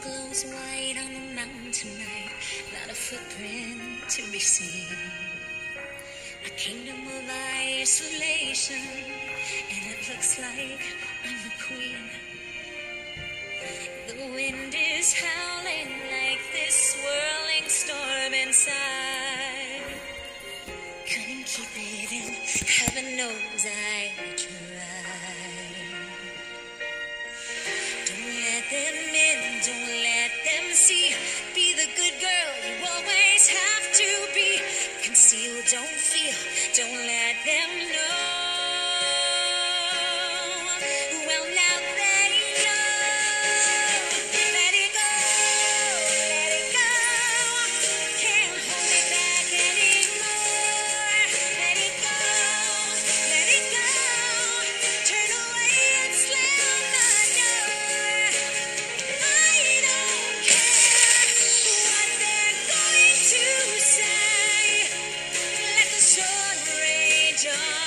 glows white on the mountain tonight, not a footprint to be seen. A kingdom of isolation, and it looks like I'm the queen. The wind is howling like this swirling storm inside. Couldn't keep it in, heaven knows I tried. Don't let them in, don't let them see. Be the good girl you always have to be. Conceal, don't feel, don't let them know. Well, now they know. Let it go, let it go. Can't hold it back anymore. Let it go, let it go. Turn away and slam the door. I don't care what they're going to say. Let the sun rage on.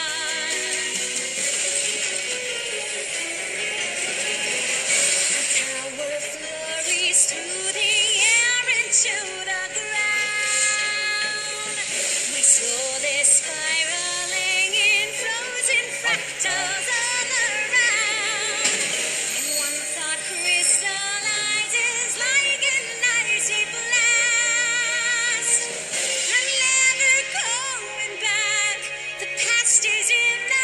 The tower flurries through the air into the ground. We saw this spiraling in frozen fractals all around. And one thought crystallizes like an icy blast. I'm never going back. The past is in the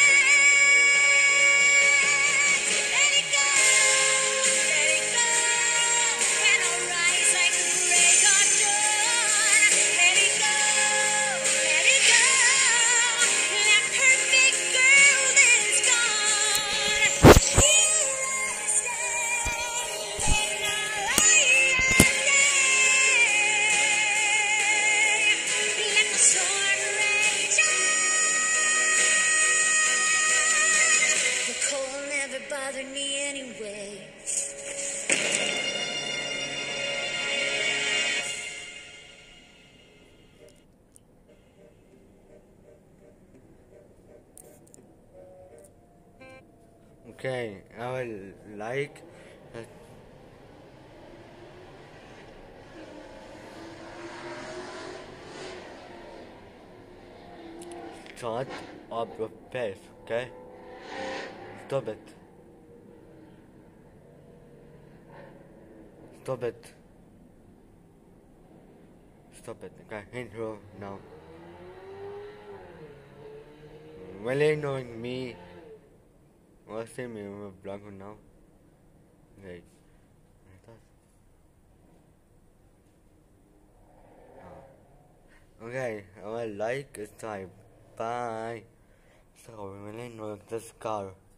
past. Let it go, let it go. And I'll rise like the break of dawn. Let it go, let it go. That perfect girl is gone. Here I stand in the light of day. Let the storm rage on. The cold never bothered me anyway. Okay, I will like shut up your face, okay? Stop it. Stop it. Stop it. Okay, intro now. Really knowing me. What's the name of vlog now? Okay. Okay, I will like, subscribe. Bye. So, really know this car.